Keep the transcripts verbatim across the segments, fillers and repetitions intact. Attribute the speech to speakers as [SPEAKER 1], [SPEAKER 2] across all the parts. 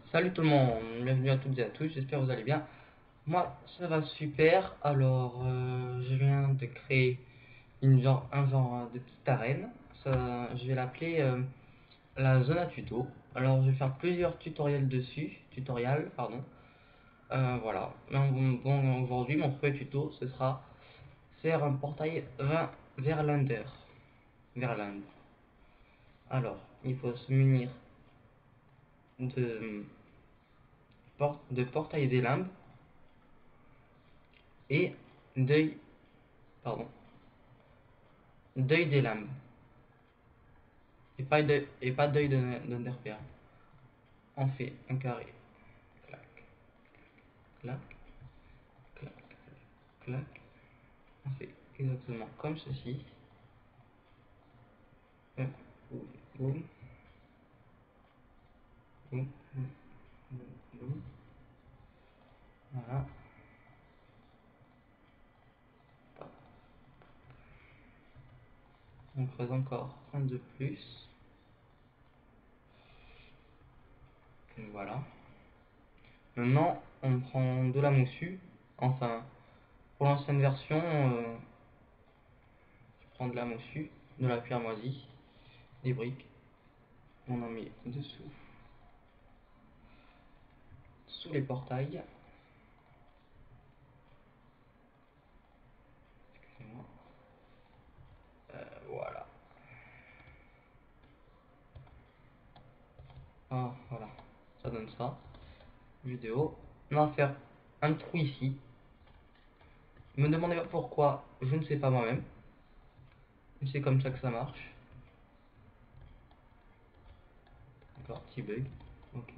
[SPEAKER 1] Salut tout le monde, bienvenue à toutes et à tous, j'espère que vous allez bien. Moi, ça va super. Alors, euh, je viens de créer une genre, un genre de petite arène. Ça, je vais l'appeler euh, la zone à tuto. Alors, je vais faire plusieurs tutoriels dessus, tutoriels, pardon. Euh, voilà. Bon, bon, aujourd'hui, mon premier tuto, ce sera faire un portail vers, vers l'Under, vers l'Inde. Alors, il faut se munir de, porte, de portail des limbes et d'œil, pardon, d'œil des lames et pas d'œil et pas d'œil d'Underpearl. On fait un carré, clac, clac, clac, clac. On fait exactement comme ceci. Hop, boum, boum, boum, boum, boum, boum. Voilà. On creuse encore un de plus. Et voilà. Maintenant, on prend de la moussue. Enfin, pour l'ancienne version, euh, je prends de la moussue, de la pierre moisie, des briques. On en met dessous, sous les portails. Excusez-moi. Euh, voilà. Ah, voilà. Ça donne ça. Vidéo. On va faire un trou ici. Ne me demandez pas pourquoi, je ne sais pas moi-même. Mais c'est comme ça que ça marche. D'accord, petit bug. Ok.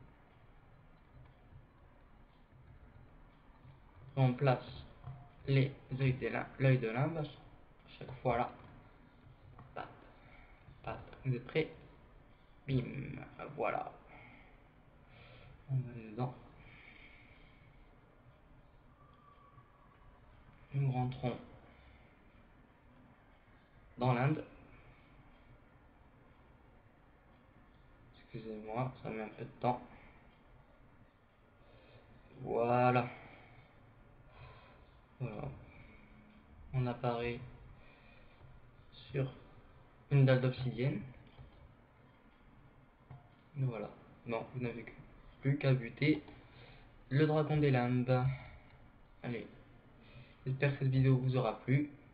[SPEAKER 1] On place les œils de l'œil de limbe. Chaque fois là. Pat, pat. Vous êtes prêts? Bim. Voilà. On va aller dedans. Nous rentrons dans l'Inde. Excusez-moi, ça met un peu de temps. Voilà. Voilà. On apparaît sur une dalle d'obsidienne. Voilà. Non, vous n'avez plus qu'à buter le dragon des limbes. Allez. J'espère que cette vidéo vous aura plu.